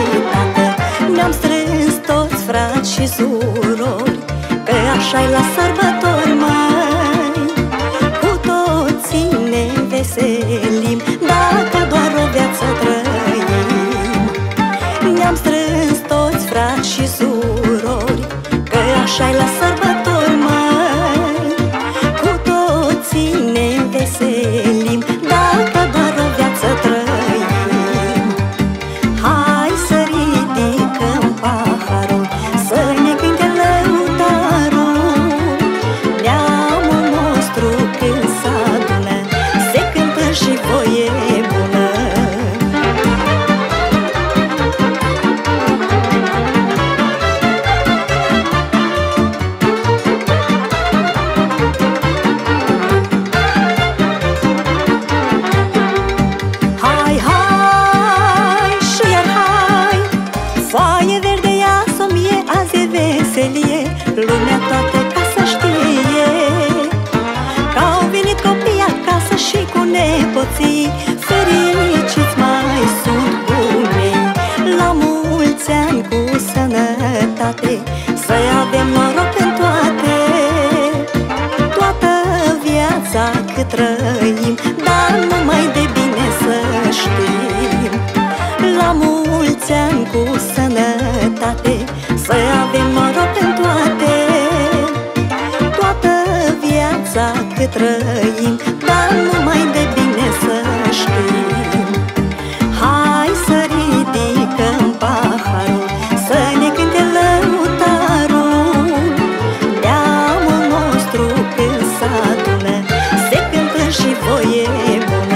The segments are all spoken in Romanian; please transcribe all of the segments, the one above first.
tată. Ne-am strâns toți frați și surori, că așa-i la sărbători, mai cu toții ne veselim, dacă doar o viață trăim. Ne-am strâns toți frați și surori, că așa-i la sărbători, mai cu toții ne veselim, dacă doar o viață trăim. Hai să ridicăm paharul, să ne cânte lăutarul. Neamul nostru când s-adună, se cântă și voie bună. Foaie verde, ia să-mi e, azi e veselie, lumea toată ca să știe că au venit copii acasă și cu nepoții, fericiți mai sunt bunei. La mulți ani cu sănătate, să avem noroc în toate, toată viața cât trăim, dar numai de bine să știm. La mulți ani cu sănătate, să avem noroc în toate, toată viața cât trăim, dar numai de bine să știm. Hai să ridicăm paharul, să ne cânte lăutarul. Neamul nostru când s-adună, se cântă și voie bună.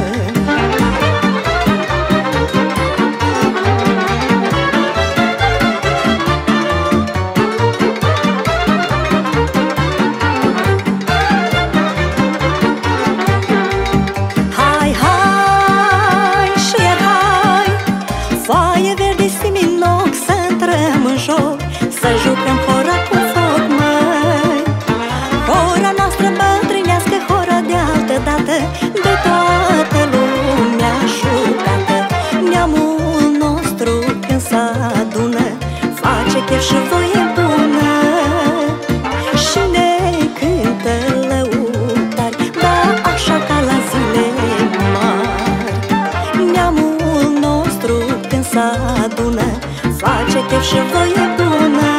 Foaie verde, siminoc, să intrăm în joc, să jucăm hora cu foc, măi. Hora noastră bătrânească, hora de altă dată, de toată lumea jucată. Neamul nostru când s-adună, face chef și voie bună și ne cântă lăutari, da, așa ca la zile mari. Neamul nostru când s-adună, face chef și voie bună